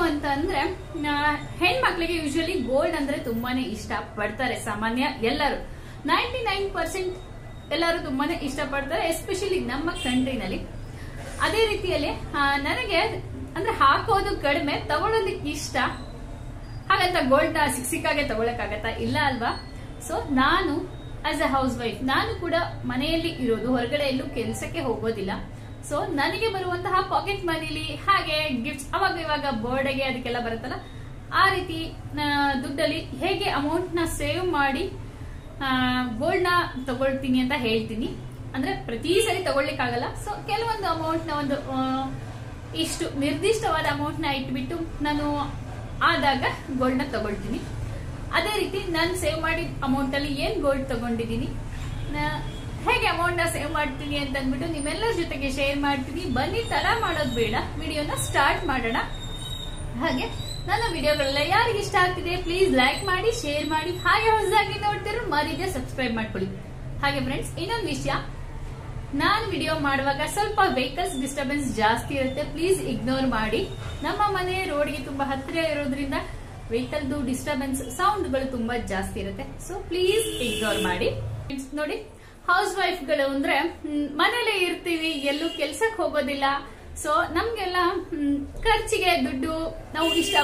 ಅಂತ ಅಂದ್ರೆ ಹೆಣ್ಮಕ್ಳಿಗೆ ಯೂಶಲಿ ಗೋಲ್ಡ್ ಅಂದ್ರೆ ತುಂಬಾನೇ ಇಷ್ಟ ಪಡ್ತಾರೆ. ಸಾಮಾನ್ಯ ಎಲ್ಲರೂ 99% ಎಲ್ಲರೂ ತುಂಬಾನೇ ಇಷ್ಟ ಪಡ್ತಾರೆ, ಎಸ್ಪೆಷಲಿ ನಮ್ಮ ಕಂಟ್ರಿನಲ್ಲಿ. ಅದೇ ರೀತಿಯಲ್ಲಿ ನನಗೆ ಅಂದ್ರೆ ಹಾಕೋದು ಕಡಿಮೆ, ತಗೊಳ್ಳೋದಕ್ಕೆ ಇಷ್ಟ. ಹಾಗಂತ ಗೋಲ್ಡ್ ಸಿಕ್ಕಾಗೆ ತಗೊಳಕ್ಕಾಗತ್ತಾ? ಇಲ್ಲ ಅಲ್ವಾ? ಸೊ ನಾನು ಆಸ್ ಎ ಹೌಸ್ ವೈಫ್, ನಾನು ಕೂಡ ಮನೆಯಲ್ಲಿ ಇರೋದು, ಹೊರಗಡೆ ಎಲ್ಲೂ ಕೆಲಸಕ್ಕೆ ಹೋಗೋದಿಲ್ಲ. ಸೊ ನನಗೆ ಬರುವಂತಹ ಪಾಕೆಟ್ ಮನಿಲಿ ಹಾಗೆ ಗಿಫ್ಟ್ಸ್ ಅವಾಗ ಇವಾಗ ಬರ್ಡೇಗೆ ಅದಕ್ಕೆಲ್ಲ ಬರುತ್ತಲ್ಲ, ಆ ರೀತಿ ದುಡ್ಡಲ್ಲಿ ಹೇಗೆ ಅಮೌಂಟ್ ನ ಸೇವ್ ಮಾಡಿ ಗೋಲ್ಡ್ ನ ತಗೊಳ್ತೀನಿ ಅಂತ ಹೇಳ್ತೀನಿ. ಅಂದ್ರೆ ಪ್ರತಿ ಸರಿ ತಗೊಳ್ಲಿಕ್ಕಾಗಲ್ಲ. ಸೊ ಕೆಲವೊಂದು ಅಮೌಂಟ್ ನ ಒಂದು ಇಷ್ಟು ನಿರ್ದಿಷ್ಟವಾದ ಅಮೌಂಟ್ ನ ಇಟ್ಬಿಟ್ಟು ನಾನು ಆದಾಗ ಗೋಲ್ಡ್ ನ ತಗೊಳ್ತೀನಿ. ಅದೇ ರೀತಿ ನಾನು ಸೇವ್ ಮಾಡಿದ ಅಮೌಂಟ್ ಅಲ್ಲಿ ಏನ್ ಗೋಲ್ಡ್ ತಗೊಂಡಿದ್ದೀನಿ, ಹೇಗೆ ಅಮೌಂಟ್ ನ ಸೇವ್ ಮಾಡ್ತೀನಿ ಅಂತ ಅಂದ್ಬಿಟ್ಟು ನಿಮ್ಮೆಲ್ಲರ ಜೊತೆಗೆ ಶೇರ್ ಮಾಡ್ತೀನಿ. ಬನ್ನಿ, ತಡ ಮಾಡೋದು ಬೇಡ, ವಿಡಿಯೋನ ಸ್ಟಾರ್ಟ್ ಮಾಡೋಣ. ಹಾಗೆ ನನ್ನ ವಿಡಿಯೋಗಳೆಲ್ಲ ಯಾರಿಗೆ ಇಷ್ಟ ಆಗ್ತಿದೆ ಪ್ಲೀಸ್ ಲೈಕ್ ಮಾಡಿ, ಶೇರ್ ಮಾಡಿ. ಹಾಗೆ ಹೊಸದಾಗಿ ನೋಡ್ತಿರೋ ಮರೀದೆ ಸಬ್ಸ್ಕ್ರೈಬ್ ಮಾಡ್ಕೊಳ್ಳಿ. ಹಾಗೆ ಫ್ರೆಂಡ್ಸ್, ಇನ್ನೊಂದು ವಿಷಯ, ನಾನು ವಿಡಿಯೋ ಮಾಡುವಾಗ ಸ್ವಲ್ಪ ವೆಹಿಕಲ್ಸ್ ಡಿಸ್ಟರ್ಬೆನ್ಸ್ ಜಾಸ್ತಿ ಇರುತ್ತೆ, ಪ್ಲೀಸ್ ಇಗ್ನೋರ್ ಮಾಡಿ. ನಮ್ಮ ಮನೆ ರೋಡ್ಗೆ ತುಂಬಾ ಹತ್ತಿರ ಇರೋದ್ರಿಂದ ವೆಹಿಕಲ್ದು ಡಿಸ್ಟರ್ಬೆನ್ಸ್ ಸೌಂಡ್ಗಳು ತುಂಬಾ ಜಾಸ್ತಿ ಇರುತ್ತೆ. ಸೊ ಪ್ಲೀಸ್ ಇಗ್ನೋರ್ ಮಾಡಿ. ನೋಡಿ, ಹೌಸ್ ವೈಫ್ಗಳು ಅಂದ್ರೆ ಮನೇಲೆ ಇರ್ತೀವಿ, ಎಲ್ಲೂ ಕೆಲ್ಸಕ್ಕೆ ಹೋಗೋದಿಲ್ಲ. ಸೊ ನಮ್ಗೆಲ್ಲ ಖರ್ಚಿಗೆ ದುಡ್ಡು ನಾವು ಇಷ್ಟ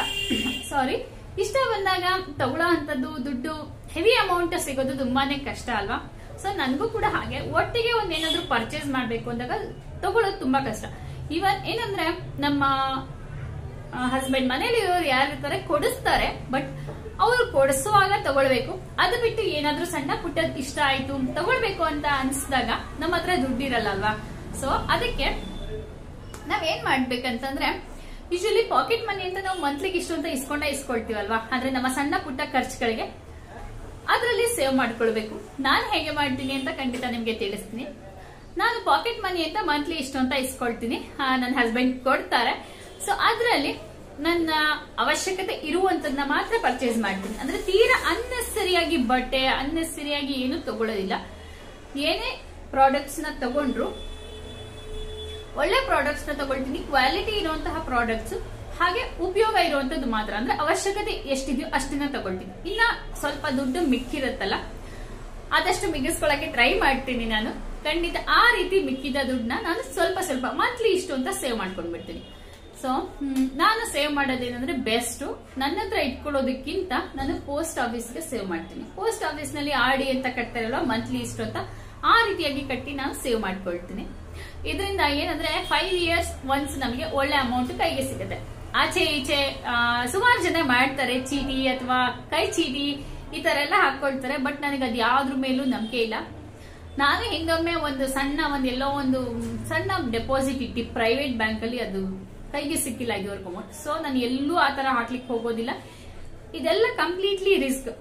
ಬಂದಾಗ ತಗೊಳ್ಳೋ ಅಂತದ್ದು ದುಡ್ಡು ಹೆವಿ ಅಮೌಂಟ್ ಸಿಗೋದು ತುಂಬಾನೇ ಕಷ್ಟ ಅಲ್ವಾ? ಸೊ ನನ್ಗೂ ಕೂಡ ಹಾಗೆ ಒಟ್ಟಿಗೆ ಒಂದೇನಾದ್ರೂ ಪರ್ಚೇಸ್ ಮಾಡ್ಬೇಕು ಅಂದಾಗ ತಗೊಳ್ಳೋದು ತುಂಬಾ ಕಷ್ಟ. ಇವನ್ ಏನಂದ್ರೆ ನಮ್ಮ ಹಸ್ಬೆಂಡ್ ಮನೇಲಿ ಇರೋರು ಯಾರಿರ್ತಾರೆ ಕೊಡಿಸ್ತಾರೆ, ಬಟ್ ಅವ್ರು ಕೊಡಿಸುವಾಗ ತಗೊಳ್ಬೇಕು. ಅದು ಬಿಟ್ಟು ಏನಾದ್ರೂ ಸಣ್ಣ ಪುಟ್ಟದ್ ಇಷ್ಟ ಆಯ್ತು ತಗೊಳ್ಬೇಕು ಅಂತ ಅನ್ಸಿದಾಗ ನಮ್ಮ ಹತ್ರ ದುಡ್ಡಿರಲ್ಲ ಅಲ್ವಾ? ಸೊ ಅದಕ್ಕೆ ನಾವೇನ್ ಮಾಡ್ಬೇಕಂತಂದ್ರೆ, ಯೂಶಲಿ ಪಾಕೆಟ್ ಮನಿ ಅಂತ ನಾವು ಮಂತ್ಲಿಗೆ ಇಷ್ಟು ಅಂತ ಇಸ್ಕೊಳ್ತೀವಲ್ವಾ? ಆದ್ರೆ ನಮ್ಮ ಸಣ್ಣ ಪುಟ್ಟ ಖರ್ಚುಗಳಿಗೆ ಅದರಲ್ಲಿ ಸೇವ್ ಮಾಡ್ಕೊಳ್ಬೇಕು. ನಾನು ಹೇಗೆ ಮಾಡ್ತೀನಿ ಅಂತ ಖಂಡಿತ ನಿಮ್ಗೆ ತಿಳಿಸ್ತೀನಿ. ನಾನು ಪಾಕೆಟ್ ಮನಿ ಅಂತ ಮಂತ್ಲಿ ಇಷ್ಟು ಅಂತ ಇಸ್ಕೊಳ್ತೀನಿ, ನನ್ನ ಹಸ್ಬೆಂಡ್ ಕೊಡ್ತಾರೆ. ಸೊ ಅದ್ರಲ್ಲಿ ನನ್ನ ಅವಶ್ಯಕತೆ ಇರುವಂತದನ್ನ ಮಾತ್ರ ಪರ್ಚೇಸ್ ಮಾಡ್ತೀನಿ. ಅಂದ್ರೆ ತೀರಾ ಅನ್ನೆಸರಿಯಾಗಿ ಬಟ್ಟೆ, ಅನ್ನೆಸರಿಯಾಗಿ ಏನು ತಗೊಳ್ಳೋದಿಲ್ಲ. ಏನೇ ಪ್ರಾಡಕ್ಟ್ಸ್ ನ ತಗೊಂಡ್ರು ಒಳ್ಳೆ ಪ್ರಾಡಕ್ಟ್ಸ್ ನ ತಗೊಳ್ತೀನಿ, ಕ್ವಾಲಿಟಿ ಇರುವಂತಹ ಪ್ರಾಡಕ್ಟ್ಸ್, ಹಾಗೆ ಉಪಯೋಗ ಇರುವಂತದ್ದು ಮಾತ್ರ. ಅಂದ್ರೆ ಅವಶ್ಯಕತೆ ಎಷ್ಟಿದೆಯೋ ಅಷ್ಟನ್ನ ತಗೊಳ್ತೀನಿ. ಇನ್ನ ಸ್ವಲ್ಪ ದುಡ್ಡು ಮಿಕ್ಕಿರತ್ತಲ್ಲ, ಆದಷ್ಟು ಮಿಗಿಸ್ಕೊಳಕ್ಕೆ ಟ್ರೈ ಮಾಡ್ತೀನಿ ನಾನು. ಖಂಡಿತ ಆ ರೀತಿ ಮಿಕ್ಕಿದ ದುಡ್ಡನ್ನ ನಾನು ಸ್ವಲ್ಪ ಮಂತ್ಲಿ ಇಷ್ಟು ಅಂತ ಸೇವ್ ಮಾಡ್ಕೊಂಡ್ಬಿಡ್ತೀನಿ. ಸೊ ನಾನು ಸೇವ್ ಮಾಡೋದೇನಂದ್ರೆ ಬೆಸ್ಟ್, ನನ್ನ ಹತ್ರ ಇಟ್ಕೊಳ್ಳೋದಕ್ಕಿಂತ ನಾನು ಪೋಸ್ಟ್ ಆಫೀಸ್ಗೆ ಸೇವ್ ಮಾಡ್ತೀನಿ. ಪೋಸ್ಟ್ ಆಫೀಸ್ ನಲ್ಲಿ ಆರ್.ಡಿ ಅಂತ ಕಟ್ತಾರಲ್ವಾ, ಮಂತ್ಲಿ ಇಷ್ಟು ಅಂತ, ಆ ರೀತಿಯಾಗಿ ಕಟ್ಟಿ ನಾನು ಸೇವ್ ಮಾಡ್ಕೊಳ್ತೀನಿ. ಇದರಿಂದ ಏನಂದ್ರೆ 5 years ಒನ್ಸ್ ನಮಗೆ ಒಳ್ಳೆ ಅಮೌಂಟ್ ಕೈಗೆ ಸಿಗುತ್ತೆ. ಆಚೆ ಈಚೆ ಸುಮಾರು ಜನ ಮಾಡ್ತಾರೆ, ಚೀಟಿ ಅಥವಾ ಕೈ ಚೀಟಿ ಈ ತರ ಎಲ್ಲ ಹಾಕೊಳ್ತಾರೆ, ಬಟ್ ನನಗೆ ಅದು ಯಾವ್ದ್ರ ಮೇಲೂ ನಂಬಿಕೆ ಇಲ್ಲ. ನಾನು ಹಿಂಗೊಮ್ಮೆ ಎಲ್ಲೋ ಒಂದು ಸಣ್ಣ ಡೆಪಾಸಿಟ್ ಇಟ್ಟು ಪ್ರೈವೇಟ್ ಬ್ಯಾಂಕ್ ಅಲ್ಲಿ ಅದು ಕೈಗೆ ಸಿಕ್ಕಿಲ್ಲ ಇದುವರೆಗೂ ಅಮೌಂಟ್. ಸೊ ನಾನು ಎಲ್ಲೂ ಆತರ ಹಾಕ್ಲಿಕ್ಕೆ ಹೋಗೋದಿಲ್ಲ, ಇದೆಲ್ಲ ಕಂಪ್ಲೀಟ್ಲಿ ರಿಸ್ಕ್.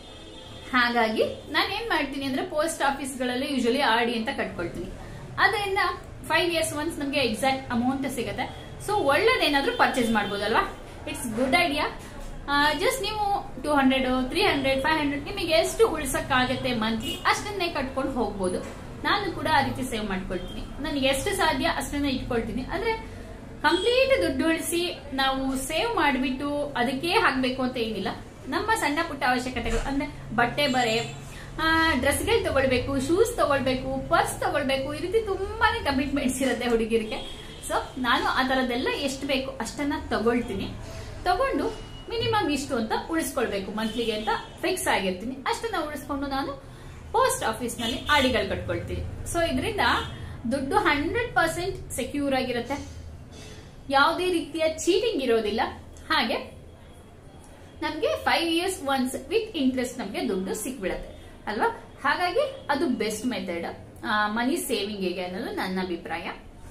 ಹಾಗಾಗಿ ನಾನು ಏನ್ ಮಾಡ್ತೀನಿ ಅಂದ್ರೆ ಪೋಸ್ಟ್ ಆಫೀಸ್ ಗಳಲ್ಲಿ ಯೂಶಲಿ ಆರ್.ಡಿ ಅಂತ ಕಟ್ಕೊಳ್ತೀನಿ. ಅದರಿಂದ 5 years ಒನ್ಸ್ ನಮ್ಗೆ ಎಕ್ಸಾಕ್ಟ್ ಅಮೌಂಟ್ ಸಿಗುತ್ತೆ. ಸೊ ಒಳ್ಳೇದೇನಾದ್ರೂ ಪರ್ಚೇಸ್ ಮಾಡ್ಬೋದಲ್ವಾ? It's good idea. ಜಸ್ಟ್ ನೀವು 200, 300, 500 ನಿಮಗೆ ಎಷ್ಟು ಉಳಿಸಕ್ಕಾಗತ್ತೆ ಮಂತ್ಲಿ ಅಷ್ಟನ್ನೇ ಕಟ್ಕೊಂಡು ಹೋಗ್ಬೋದು. ನಾನು ಕೂಡ ಆ ರೀತಿ ಸೇವ್ ಮಾಡ್ಕೊಳ್ತೀನಿ. ನನಗೆ ಎಷ್ಟು ಸಾಧ್ಯ ಅಷ್ಟನ್ನ ಇಟ್ಕೊಳ್ತೀನಿ. ಅಂದ್ರೆ ಕಂಪ್ಲೀಟ್ ದುಡ್ಡು ಉಳಿಸಿ ನಾವು ಸೇವ್ ಮಾಡಿಬಿಟ್ಟು ಅದಕ್ಕೆ ಹಾಕ್ಬೇಕು ಅಂತ ಏನಿಲ್ಲ. ನಮ್ಮ ಸಣ್ಣ ಪುಟ್ಟ ಅವಶ್ಯಕತೆಗಳು ಅಂದ್ರೆ ಬಟ್ಟೆ ಬರೆ, ಡ್ರೆಸ್ಗಳು ತಗೊಳ್ಬೇಕು, ಶೂಸ್ ತಗೊಳ್ಬೇಕು, ಪರ್ಸ್ ತಗೊಳ್ಬೇಕು, ಈ ರೀತಿ ತುಂಬಾನೇ ಕಮಿಟ್ಮೆಂಟ್ಸ್ ಇರುತ್ತೆ ಹುಡುಗಿರಿಗೆ. ಸೊ ನಾನು ಆ ತರದೆಲ್ಲ ಎಷ್ಟು ಬೇಕು ಅಷ್ಟನ್ನ ತಗೊಳ್ತೀನಿ. ತಗೊಂಡು ಮಿನಿಮಮ್ ಇಷ್ಟು ಅಂತ ಉಳಿಸ್ಕೊಳ್ಬೇಕು ಮಂತ್ಲಿಗೆ ಅಂತ ಫಿಕ್ಸ್ ಆಗಿರ್ತೀನಿ. ಅಷ್ಟನ್ನ ಉಳಿಸ್ಕೊಂಡು ನಾನು ಪೋಸ್ಟ್ ಆಫೀಸ್ ನಲ್ಲಿ ಆರ್.ಡಿಗಳು ಕಟ್ಕೊಳ್ತೀನಿ. ಸೊ ಇದರಿಂದ ದುಡ್ಡು 100% ಸೆಕ್ಯೂರ್ ಆಗಿರುತ್ತೆ, ಯಾವುದೇ ರೀತಿಯ ಚೀಟಿಂಗ್ ಇರೋದಿಲ್ಲ. ಹಾಗೆ ನಮ್ಗೆ 5 years ಒನ್ಸ್ ವಿತ್ ಇಂಟ್ರೆಸ್ಟ್ ನಮ್ಗೆ ದುಡ್ಡು ಸಿಕ್ಬಿಡತ್ತೆ ಅಲ್ವಾ? ಹಾಗಾಗಿ ಅದು ಬೆಸ್ಟ್ ಮೆಥಡ್ ಮನಿ ಸೇವಿಂಗ್ ಅನ್ನೋದು ನನ್ನ ಅಭಿಪ್ರಾಯ.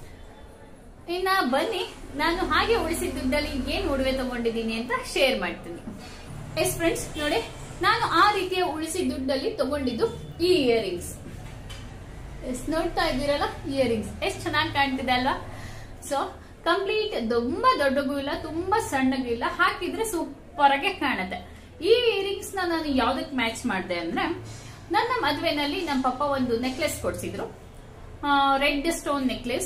ಇನ್ನ ಬನ್ನಿ, ನಾನು ಹಾಗೆ ಉಳಿಸಿದ ದುಡ್ಡಲ್ಲಿ ಏನ್ ಒಡವೆ ತಗೊಂಡಿದ್ದೀನಿ ಅಂತ ಶೇರ್ ಮಾಡ್ತೀನಿ. ಎಸ್ ಫ್ರೆಂಡ್ಸ್, ನೋಡಿ, ನಾನು ಆ ರೀತಿಯ ಉಳಿಸಿದ ದುಡ್ಡಲ್ಲಿ ತಗೊಂಡಿದ್ದು ಈ ಇಯರಿಂಗ್ಸ್. ನೋಡ್ತಾ ಇದ್ದೀರಲ್ಲ, ಇಯರಿಂಗ್ಸ್ ಎಷ್ಟು ಚೆನ್ನಾಗಿ ಕಾಣ್ತಿದೆ ಅಲ್ವಾ? ಸೊ ಕಂಪ್ಲೀಟ್ ತುಂಬಾ ದೊಡ್ಡಗೂ ಇಲ್ಲ, ತುಂಬಾ ಸಣ್ಣಗೂ ಇಲ್ಲ, ಹಾಕಿದ್ರೆ ಸೂಪರ್ ಆಗಿ ಕಾಣುತ್ತೆ. ಈ ಇಯರಿಂಗ್ಸ್ ನಾನು ಯಾವ್ದಕ್ ಮ್ಯಾಚ್ ಮಾಡಿದೆ ಅಂದ್ರೆ, ನನ್ನ ಮದುವೆನಲ್ಲಿ ನಮ್ಮ ಪಪ್ಪ ಒಂದು ನೆಕ್ಲೆಸ್ ಕೊಡ್ಸಿದ್ರು, ರೆಡ್ ಸ್ಟೋನ್ ನೆಕ್ಲೆಸ್.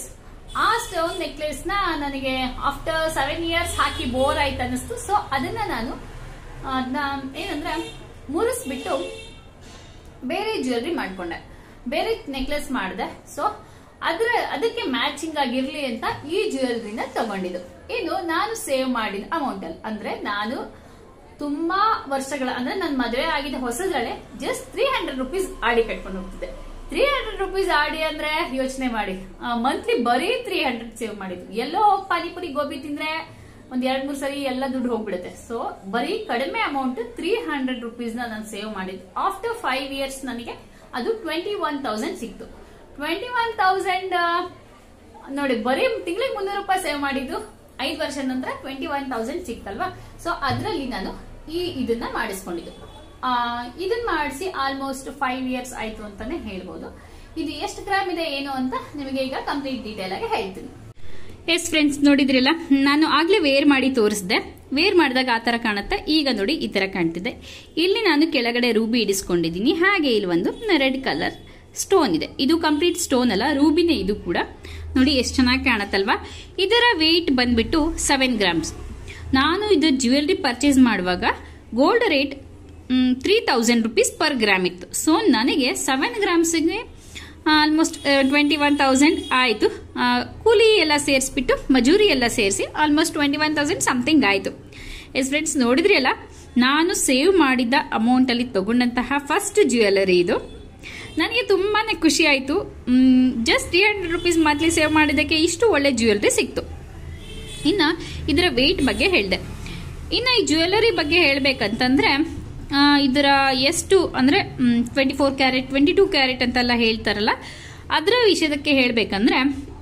ಆ ಸ್ಟೋನ್ ನೆಕ್ಲೆಸ್ ನ ನನಗೆ ಆಫ್ಟರ್ 7 years ಹಾಕಿ ಬೋರ್ ಆಯ್ತು ಅನಿಸ್ತು. ಸೊ ಅದನ್ನ ನಾನು ಏನಂದ್ರೆ ಮುರಿಸ್ಬಿಟ್ಟು ಬೇರೆ ಜ್ಯುವೆಲ್ರಿ ಮಾಡ್ಕೊಂಡೆ, ಬೇರೆ ನೆಕ್ಲೆಸ್ ಮಾಡಿದೆ. ಸೊ ಅದಕ್ಕೆ ಮ್ಯಾಚಿಂಗ್ ಆಗಿರ್ಲಿ ಅಂತ ಈ ಜ್ಯುವೆಲ್ರಿನ ತಗೊಂಡಿದ್ದು. ಇನ್ನು ನಾನು ಸೇವ್ ಮಾಡಿದ ಅಮೌಂಟ್ ಅಲ್ಲಿ ಅಂದ್ರೆ ನಾನು ತುಂಬಾ ವರ್ಷಗಳ ಅಂದ್ರೆ ನನ್ನ ಮದುವೆ ಆಗಿದ್ದ ಹೊಸದ್ರಳೆ ಜಸ್ಟ್ 300 rupees ಆಡಿ ಕಟ್ಕೊಂಡು ಹೋಗ್ತಿದ್ದೆ. 300 rupees ಆಡಿ ಅಂದ್ರೆ ಯೋಚನೆ ಮಾಡಿ, ಮಂತ್ಲಿ ಬರೀ 300 ಸೇವ್ ಮಾಡಿದ್ದು. ಎಲ್ಲೋ ಪಾನಿಪುರಿ ಗೋಬಿ ತಿಂದ್ರೆ ಒಂದ್ 2-3 ಸರಿ ಎಲ್ಲ ದುಡ್ಡು ಹೋಗ್ಬಿಡುತ್ತೆ. ಸೊ ಬರೀ ಕಡಿಮೆ ಅಮೌಂಟ್ 300 rupees ನಾನು ಸೇವ್ ಮಾಡಿದ್ದು. ಆಫ್ಟರ್ 5 years ನನಗೆ ಅದು 21,000 ಸಿಕ್ತು. 21,000 ನೋಡಿ, ಬರೀ ತಿಂಗಳಿಗೆ 300 ರೂಪಾಯಿ ಸೇವ್ ಮಾಡಿದ್ದು 5 ವರ್ಷ ನಂತರ 21,000 ಸಿಕ್ತಲ್ವಾ. ಸೊ ಅದ್ರಲ್ಲಿ ನಾನು ಇದನ್ನ ಮಾಡಿಸ್ಕೊಂಡಿದ್ದು. ಇದನ್ನ ಮಾಡಿಸಿ ಆಲ್ಮೋಸ್ಟ್ 5 years ಆಯ್ತು ಅಂತಾನೆ ಹೇಳ್ಬೋದು. ಇದು ಎಷ್ಟು ಗ್ರಾಮ್ ಇದೆ ಏನು ಅಂತ ನಿಮಗೆ ಈಗ ಕಂಪ್ಲೀಟ್ ಡೀಟೇಲ್ ಆಗಿ ಹೇಳ್ತೀನಿ. ಎಸ್ ಫ್ರೆಂಡ್ಸ್, ನೋಡಿದ್ರಲ್ಲ, ನಾನು ಆಗ್ಲೇ ವೇರ್ ಮಾಡಿ ತೋರಿಸಿದೆ. ವೇರ್ ಮಾಡಿದಾಗ ಆ ತರ ಕಾಣುತ್ತೆ. ಈಗ ನೋಡಿ ಈ ತರ ಕಾಣ್ತಿದೆ. ಇಲ್ಲಿ ನಾನು ಕೆಳಗಡೆ ರೂಬಿ ಇಡಿಸ್ಕೊಂಡಿದ್ದೀನಿ. ಹಾಗೆ ಇಲ್ಲಿ ಒಂದು ರೆಡ್ ಕಲರ್ ಸ್ಟೋನ್ ಇದೆ. ಇದು ಕಂಪ್ಲೀಟ್ ಸ್ಟೋನ್ ಅಲ್ಲ, ರೂಬಿನೇ ಇದು ಕೂಡ. ನೋಡಿ ಎಷ್ಟು ಚೆನ್ನಾಗಿ ಕಾಣತ್ತಲ್ವಾ. ಇದರ ವೆಯ್ಟ್ ಬಂದ್ಬಿಟ್ಟು 7 grams. ನಾನು ಇದು ಜ್ಯುವೆಲ್ರಿ ಪರ್ಚೇಸ್ ಮಾಡುವಾಗ gold rate 3,000 rupees per gram ಇತ್ತು. ಸೊ ನನಗೆ 7 gramsಗೆ ಆಲ್ಮೋಸ್ಟ್ 21,000 ಆಯಿತು. ಕೂಲಿ ಎಲ್ಲ ಸೇರಿಸ್ಬಿಟ್ಟು ಮಜೂರಿ ಎಲ್ಲ ಸೇರಿಸಿ ಆಲ್ಮೋಸ್ಟ್ 21,000 ಸಮಥಿಂಗ್ ಆಯಿತು. ಎಸ್ ಫ್ರೆಂಡ್ಸ್, ನೋಡಿದ್ರಿ ಅಲ್ಲ, ನಾನು ಸೇವ್ ಮಾಡಿದ್ದ ಅಮೌಂಟ್ ಅಲ್ಲಿ ತಗೊಂಡಂತಹ ಫಸ್ಟ್ ಜ್ಯುವೆಲರಿ ಇದು. ನನಗೆ ತುಂಬಾನೇ ಖುಷಿ ಆಯಿತು. ಜಸ್ಟ್ 300 rupees ಮಂತ್ಲಿ ಸೇವ್ ಮಾಡಿದ್ದಕ್ಕೆ ಇಷ್ಟು ಒಳ್ಳೆ ಜ್ಯುವೆಲರಿ ಸಿಕ್ತು. ಇನ್ನ ಇದರ ವೆಯ್ಟ್ ಬಗ್ಗೆ ಹೇಳಿದೆ. ಇನ್ನು ಈ ಜ್ಯುವೆಲರಿ ಬಗ್ಗೆ ಹೇಳ್ಬೇಕಂತಂದ್ರೆ ಇದರ ಎಷ್ಟು ಅಂದ್ರೆ 24 ಕ್ಯಾರೆಟ್ 22 ಕ್ಯಾರೆಟ್ ಅಂತೆಲ್ಲ ಹೇಳ್ತಾರಲ್ಲ, ಅದರ ವಿಷಯದಕ್ಕೆ ಹೇಳ್ಬೇಕಂದ್ರೆ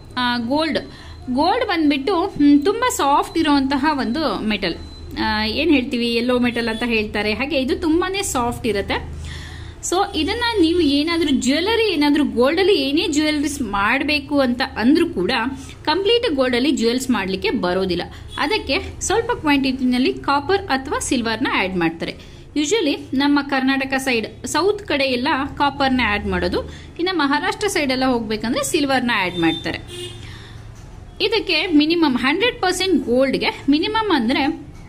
ಗೋಲ್ಡ್ ಬಂದ್ಬಿಟ್ಟು ತುಂಬಾ ಸಾಫ್ಟ್ ಇರುವಂತಹ ಒಂದು ಮೆಟಲ್. ಏನ್ ಹೇಳ್ತೀವಿ, ಯೆಲ್ಲೋ ಮೆಟಲ್ ಅಂತ ಹೇಳ್ತಾರೆ. ಹಾಗೆ ಇದು ತುಂಬಾನೇ ಸಾಫ್ಟ್ ಇರುತ್ತೆ. ಸೊ ಇದನ್ನ ನೀವು ಏನಾದ್ರೂ ಜ್ಯುವೆಲರಿ ಏನಾದ್ರೂ ಗೋಲ್ಡ್ ಅಲ್ಲಿ ಏನೇ ಜ್ಯುವೆಲರೀಸ್ ಮಾಡಬೇಕು ಅಂತ ಅಂದ್ರೂ ಕೂಡ ಕಂಪ್ಲೀಟ್ ಗೋಲ್ಡ್ ಅಲ್ಲಿ ಜ್ಯುವೆಲ್ಸ್ ಮಾಡ್ಲಿಕ್ಕೆ ಬರೋದಿಲ್ಲ. ಅದಕ್ಕೆ ಸ್ವಲ್ಪ ಕ್ವಾಂಟಿಟಿನಲ್ಲಿ ಕಾಪರ್ ಅಥವಾ ಸಿಲ್ವರ್ ನ ಆಡ್ ಮಾಡ್ತಾರೆ. ಯೂಶಲಿ ನಮ್ಮ ಕರ್ನಾಟಕ ಸೈಡ್ ಸೌತ್ ಕಡೆ ಎಲ್ಲ ಕಾಪರ್ನ ಆಡ್ ಮಾಡೋದು. ಇನ್ನು ಮಹಾರಾಷ್ಟ್ರ ಸೈಡ್ ಎಲ್ಲ ಹೋಗ್ಬೇಕಂದ್ರೆ ಸಿಲ್ವರ್ನ ಆಡ್ ಮಾಡ್ತಾರೆ. ಇದಕ್ಕೆ ಮಿನಿಮಮ್ 100% ಗೋಲ್ಡ್ಗೆ ಮಿನಿಮಮ್ ಅಂದ್ರೆ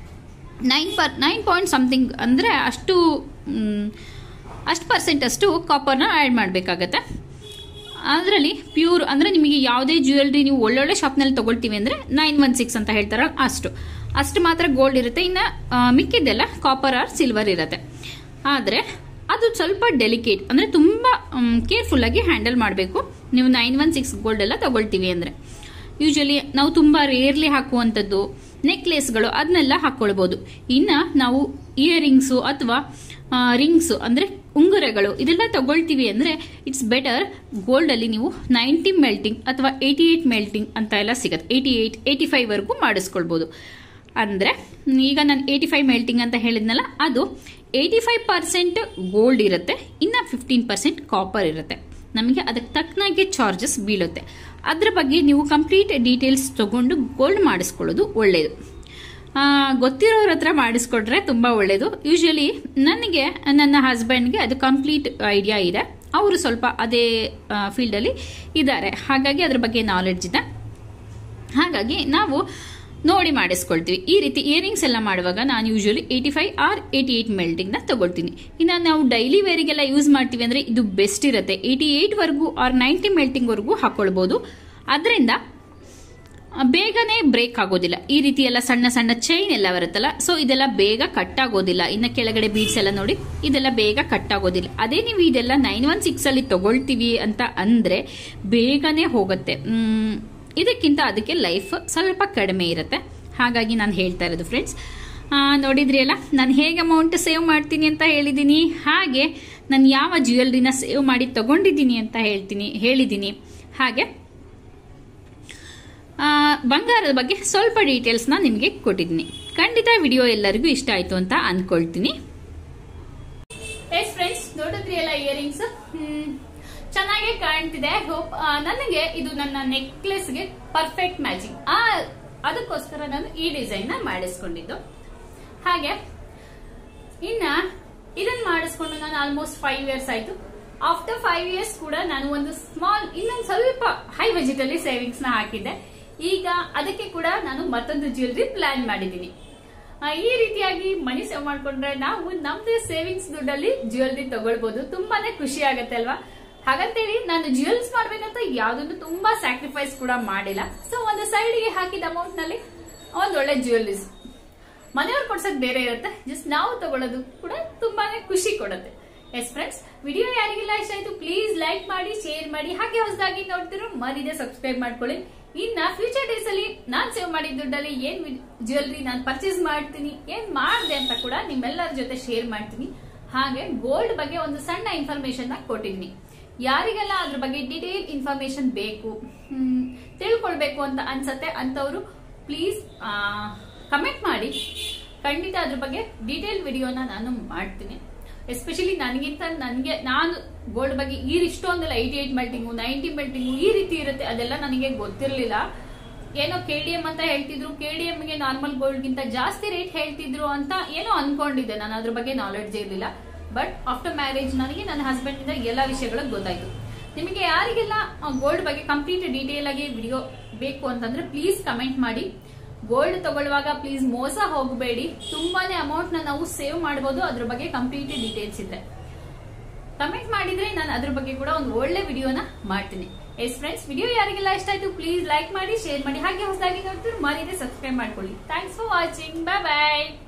9 ಪಾಯಿಂಟ್ ಸಮಥಿಂಗ್ ಅಂದ್ರೆ ಅಷ್ಟು ಪರ್ಸೆಂಟ್ ಅಷ್ಟು ಕಾಪರ್ನ ಆಡ್ ಮಾಡಬೇಕಾಗತ್ತೆ. ಅದರಲ್ಲಿ ಪ್ಯೂರ್ ಅಂದ್ರೆ ನಿಮಗೆ ಯಾವುದೇ ಜ್ಯುವೆಲ್ರಿ ನೀವು ಒಳ್ಳೊಳ್ಳೆ ಶಾಪ್ನಲ್ಲಿ ತಗೊಳ್ತೀವಿ ಅಂದ್ರೆ 916 ಅಂತ ಹೇಳ್ತಾರ, ಅಷ್ಟು ಮಾತ್ರ ಗೋಲ್ಡ್ ಇರುತ್ತೆ. ಇನ್ನು ಮಿಕ್ಕಿದ್ದೆಲ್ಲ ಕಾಪರ್ ಆರ್ ಸಿಲ್ವರ್ ಇರುತ್ತೆ. ಆದ್ರೆ ಅದು ಸ್ವಲ್ಪ ಡೆಲಿಕೇಟ್ ಅಂದ್ರೆ ತುಂಬಾ ಕೇರ್ಫುಲ್ ಆಗಿ ಹ್ಯಾಂಡಲ್ ಮಾಡಬೇಕು. ನೀವು 916 ಗೋಲ್ಡ್ ಎಲ್ಲ ತಗೊಳ್ತೀವಿ ಅಂದ್ರೆ ಯೂಶಲಿ ನಾವು ತುಂಬಾ ರೇರ್ಲಿ ಹಾಕುವಂಥದ್ದು ನೆಕ್ಲೆಸ್ಗಳು ಅದನ್ನೆಲ್ಲ ಹಾಕೊಳ್ಬಹುದು. ಇನ್ನ ನಾವು ಇಯರಿಂಗ್ಸ್ ಅಥವಾ ರಿಂಗ್ಸ್ ಅಂದ್ರೆ ಉಂಗುರಗಳು ಇದೆಲ್ಲ ತಗೊಳ್ತೀವಿ ಅಂದ್ರೆ ಇಟ್ಸ್ ಬೆಟರ್ ಗೋಲ್ಡ್ ಅಲ್ಲಿ ನೀವು 90 ಮೆಲ್ಟಿಂಗ್ ಅಥವಾ 88 ಮೆಲ್ಟಿಂಗ್ ಅಂತ ಎಲ್ಲ ಸಿಗುತ್ತೆ. 88, 85 ವರೆಗೂ ಮಾಡಿಸ್ಕೊಳ್ಬಹುದು. ಅಂದ್ರೆ ಈಗ ನಾನು 85 ಮೆಲ್ಟಿಂಗ್ ಅಂತ ಹೇಳಿದ್ನಲ್ಲ, ಅದು 85% ಗೋಲ್ಡ್ ಇರುತ್ತೆ, ಇನ್ನ 15% ಕಾಪರ್ ಇರುತ್ತೆ. ನಮಗೆ ಅದಕ್ಕೆ ತಕ್ಕನಾಗೆ ಚಾರ್ಜಸ್ ಬೀಳುತ್ತೆ. ಅದ್ರ ಬಗ್ಗೆ ನೀವು ಕಂಪ್ಲೀಟ್ ಡೀಟೇಲ್ಸ್ ತಗೊಂಡು ಗೋಲ್ಡ್ ಮಾಡಿಸ್ಕೊಳ್ಳೋದು ಒಳ್ಳೇದು. ಗೊತ್ತಿರೋರ ಹತ್ರ ಮಾಡಿಸ್ಕೊಟ್ರೆ ತುಂಬಾ ಒಳ್ಳೇದು. ಯೂಶಲಿ ನನಗೆ ನನ್ನ ಹಸ್ಬೆಂಡ್ಗೆ ಅದು ಕಂಪ್ಲೀಟ್ ಐಡಿಯಾ ಇದೆ. ಅವರು ಸ್ವಲ್ಪ ಅದೇ ಫೀಲ್ಡ್ ಅಲ್ಲಿ ಇದ್ದಾರೆ, ಹಾಗಾಗಿ ಅದ್ರ ಬಗ್ಗೆ ನಾಲೆಡ್ಜ್ ಇದೆ. ಹಾಗಾಗಿ ನಾವು ನೋಡಿ ಮಾಡಿಸ್ಕೊಳ್ತೀವಿ. ಈ ರೀತಿ ಇಯರಿಂಗ್ಸ್ ಎಲ್ಲ ಮಾಡುವಾಗ ನಾನು ಯೂಶಲಿ 85 ಆರ್ 88 ಮೆಲ್ಟಿಂಗ್ ನ ತಗೊಳ್ತೀನಿ. ಇನ್ನು ನಾವು ಡೈಲಿ ವೇರಿಗೆಲ್ಲ ಯೂಸ್ ಮಾಡ್ತೀವಿ ಅಂದ್ರೆ ಇದು ಬೆಸ್ಟ್ ಇರುತ್ತೆ. 88 ವರೆಗೂ ಆರ್ 90 ಮೆಲ್ಟಿಂಗ್ ವರೆಗೂ ಹಾಕೊಳ್ಬಹುದು. ಅದರಿಂದ ಬೇಗನೆ ಬ್ರೇಕ್ ಆಗೋದಿಲ್ಲ. ಈ ರೀತಿ ಎಲ್ಲ ಸಣ್ಣ ಸಣ್ಣ ಚೈನ್ ಎಲ್ಲ ಬರುತ್ತಲ್ಲ, ಸೊ ಇದೆಲ್ಲ ಬೇಗ ಕಟ್ ಆಗೋದಿಲ್ಲ. ಇನ್ನು ಕೆಳಗಡೆ ಬೀಡ್ಸ್ ಎಲ್ಲ ನೋಡಿ, ಇದೆಲ್ಲ ಬೇಗ ಕಟ್ ಆಗೋದಿಲ್ಲ. ಅದೇ ನೀವು ಇದೆಲ್ಲ 916 ಅಲ್ಲಿ ತಗೊಳ್ತೀವಿ ಅಂತ ಅಂದ್ರೆ ಬೇಗನೆ ಹೋಗುತ್ತೆ. ಇದಕ್ಕಿಂತ ಅದಕ್ಕೆ ಲೈಫ್ ಸ್ವಲ್ಪ ಕಡಿಮೆ ಇರುತ್ತೆ. ಹಾಗಾಗಿ ನಾನು ಹೇಳ್ತಾ ಇರೋದು ಫ್ರೆಂಡ್ಸ್. ನೋಡಿದ್ರಿ ಅಲ್ಲ, ನಾನು ಹೇಗೆ ಅಮೌಂಟ್ ಸೇವ್ ಮಾಡ್ತೀನಿ ಅಂತ ಹೇಳಿದ್ದೀನಿ. ಹಾಗೆ ನಾನು ಯಾವ ಜ್ಯುವೆಲ್ರಿನ ಸೇವ್ ಮಾಡಿ ತಗೊಂಡಿದ್ದೀನಿ ಅಂತ ಹೇಳಿದ್ದೀನಿ. ಹಾಗೆ ಬಂಗಾರದ ಬಗ್ಗೆ ಸ್ವಲ್ಪ ಡೀಟೇಲ್ಸ್ ನಿಮಗೆ ಕೊಟ್ಟಿದ್ದೀನಿ. ಖಂಡಿತ ವಿಡಿಯೋ ಎಲ್ಲರಿಗೂ ಇಷ್ಟ ಆಯ್ತು ಅಂತ ಅನ್ಕೊಳ್ತೀನಿ. ಎಸ್ ಫ್ರೆಂಡ್ಸ್, ನೋಡಿದ್ರಿ ಅಲ್ಲ, ಇಯರಿಂಗ್ಸ್ ಚೆನ್ನಾಗಿ ಕಾಣ್ತಿದೆ. ಹೋಪ್ ನನಗೆ ಇದು ನನ್ನ ನೆಕ್ಲೆಸ್ಗೆ ಪರ್ಫೆಕ್ಟ್ ಮ್ಯಾಚಿಂಗ್. ಅದಕ್ಕೋಸ್ಕರ ನಾನು ಈ ಡಿಸೈನ್ ನ ಮಾಡಿಸ್ಕೊಂಡಿದ್ದು. ಹಾಗೆ ಇದನ್ನ ಮಾಡಿಸ್ಕೊಂಡು ನಾನು ಆಲ್ಮೋಸ್ಟ್ 5 years ಆಯ್ತು. ಆಫ್ಟರ್ 5 ಇಯರ್ಸ್ ಕೂಡ ನಾನು ಒಂದು ಸ್ಮಾಲ್ ಇನ್ನೊಂದು ಸ್ವಲ್ಪ ಹೈ ಬಜೆಟ್ ಅಲ್ಲಿ ಸೇವಿಂಗ್ಸ್ ನ ಹಾಕಿದ್ದೆ. ಈಗ ಅದಕ್ಕೆ ಕೂಡ ನಾನು ಮತ್ತೊಂದು ಜ್ಯುವೆಲ್ರಿ ಪ್ಲಾನ್ ಮಾಡಿದ್ದೀನಿ. ಈ ರೀತಿಯಾಗಿ ಮನಿ ಸೇವ್ ಮಾಡ್ಕೊಂಡ್ರೆ ನಾವು ನಮ್ದೇ ಸೇವಿಂಗ್ಸ್ ದುಡ್ಡಲ್ಲಿ ಜ್ಯುವೆಲ್ರಿ ತಗೊಳ್ಬಹುದು. ತುಂಬಾನೇ ಖುಷಿ ಆಗತ್ತೆ ಅಲ್ವಾ? ಹಾಗಂತೇಳಿ ನಾನು ಜ್ಯುವೆಲ್ಸ್ ಮಾಡ್ಬೇಕಂತ ಯಾವ್ದೊಂದು ತುಂಬಾ ಸ್ಯಾಕ್ರಿಫೈಸ್ ಕೂಡ ಮಾಡಿಲ್ಲ. ಸೊ ಒಂದು ಸೈಡ್ಗೆ ಹಾಕಿದ ಅಮೌಂಟ್ ನಲ್ಲಿ ಒಂದೊಳ್ಳೆ ಜ್ಯುವೆಲ್ರೀಸ್ ಮನೆಯವ್ರು ಕೊಡ್ಸೋದು ಬೇರೆ ಇರುತ್ತೆ, ಜಸ್ಟ್ ನಾವು ತಗೊಳ್ಳೋದು ಕೂಡ ತುಂಬಾನೇ ಖುಷಿ ಕೊಡುತ್ತೆ. ಎಸ್ ಫ್ರೆಂಡ್ಸ್, ವಿಡಿಯೋ ಯಾರಿಗೆಲ್ಲ ಇಷ್ಟ ಆಯ್ತು ಪ್ಲೀಸ್ ಲೈಕ್ ಮಾಡಿ, ಶೇರ್ ಮಾಡಿ, ಹಾಗೆ ಹೊಸದಾಗಿ ನೋಡ್ತಿರೋ ಮರಿದೆ ಸಬ್ಸ್ಕ್ರೈಬ್ ಮಾಡ್ಕೊಳ್ಳಿ. ಇನ್ನ ಫ್ಯೂಚರ್ ಡೇಸ್ ಅಲ್ಲಿ ನಾನ್ ಸೇವ್ ಮಾಡಿದ ದುಡ್ಡಲ್ಲಿ ಏನ್ ಜ್ಯುವೆಲ್ರಿ ನಾನು ಪರ್ಚೇಸ್ ಮಾಡ್ತೀನಿ, ಏನ್ ಮಾಡಿದೆ ಅಂತ ಕೂಡ ನಿಮ್ಮೆಲ್ಲರ ಜೊತೆ ಶೇರ್ ಮಾಡ್ತೀನಿ. ಹಾಗೆ ಗೋಲ್ಡ್ ಬಗ್ಗೆ ಒಂದು ಸಣ್ಣ ಇನ್ಫಾರ್ಮೇಶನ್ ನ ಕೊಟ್ಟಿದ್ದೀನಿ. ಯಾರಿಗೆಲ್ಲ ಅದ್ರ ಬಗ್ಗೆ ಡಿಟೇಲ್ ಇನ್ಫಾರ್ಮೇಶನ್ ಬೇಕು, ತಿಳ್ಕೊಳ್ಬೇಕು ಅಂತ ಅನ್ಸತ್ತೆ ಅಂತವ್ರು ಪ್ಲೀಸ್ ಕಮೆಂಟ್ ಮಾಡಿ. ಖಂಡಿತ ಅದ್ರ ಬಗ್ಗೆ ಡೀಟೇಲ್ ವಿಡಿಯೋನ ನಾನು ಮಾಡ್ತೀನಿ. ಎಸ್ಪೆಷಲಿ ನಾನು ಗೋಲ್ಡ್ ಬಗ್ಗೆ ಇಷ್ಟೊಂದೆಲ್ಲ 88 ಮೆಲ್ಟಿಂಗು 90 ಮೆಲ್ಟಿಂಗು ಈ ರೀತಿ ಇರುತ್ತೆ, ಅದೆಲ್ಲ ನನಗೆ ಗೊತ್ತಿರಲಿಲ್ಲ. ಏನೋ KDM ಅಂತ ಹೇಳ್ತಿದ್ರು, KDM ಗೆ ನಾರ್ಮಲ್ ಗೋಲ್ಡ್ ಗಿಂತ ಜಾಸ್ತಿ ರೇಟ್ ಹೇಳ್ತಿದ್ರು ಅಂತ ಏನೋ ಅನ್ಕೊಂಡಿದ್ದೆ. ನಾನು ಅದ್ರ ಬಗ್ಗೆ ನಾಲೆಡ್ಜ್ ಇರಲಿಲ್ಲ. ಬಟ್ ಆಫ್ಟರ್ ಮ್ಯಾರೇಜ್ ನನಗೆ ನನ್ನ ಹಸ್ಬೆಂಡ್ ಇಂದ ಎಲ್ಲಾ ವಿಷಯಗಳು ಗೊತ್ತಾಯ್ತು. ನಿಮಗೆ ಯಾರಿಗೆಲ್ಲ ಗೋಲ್ಡ್ ಬಗ್ಗೆ ಕಂಪ್ಲೀಟ್ ಡೀಟೇಲ್ ಆಗಿ ವಿಡಿಯೋ ಬೇಕು ಅಂತಂದ್ರೆ ಪ್ಲೀಸ್ ಕಮೆಂಟ್ ಮಾಡಿ. ಗೋಲ್ಡ್ ತಗೊಳ್ಳುವಾಗ ಪ್ಲೀಸ್ ಮೋಸ ಹೋಗಬೇಡಿ. ತುಂಬಾನೇ ಅಮೌಂಟ್ ನ ನಾವು ಸೇವ್ ಮಾಡಬಹುದು ಅದ್ರ ಬಗ್ಗೆ ಕಂಪ್ಲೀಟ್ ಡೀಟೇಲ್ಸ್ ಇದ್ರೆ ಕಮೆಂಟ್ ಮಾಡಿದ್ರೆ ನಾನು ಅದ್ರ ಬಗ್ಗೆ ಕೂಡ ಒಂದು ಒಳ್ಳೆ ವಿಡಿಯೋನ ಮಾಡ್ತೀನಿ. ಎಸ್ ಫ್ರೆಂಡ್ಸ್, ವಿಡಿಯೋ ಯಾರಿಗೆಲ್ಲ ಇಷ್ಟ ಆಯ್ತು ಪ್ಲೀಸ್ ಲೈಕ್ ಮಾಡಿ, ಶೇರ್ ಮಾಡಿ, ಹಾಗೆ ಹೊಸದಾಗಿ ನೋಡ್ತಿದ್ರು ಮರಿದೆ ಸಬ್ಸ್ಕ್ರೈಬ್ ಮಾಡ್ಕೊಳ್ಳಿ. Thanks for watching. Bye bye.